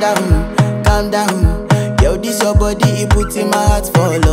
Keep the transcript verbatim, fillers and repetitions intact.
down, calm down. Yo, this your body, it puts in my heart for love.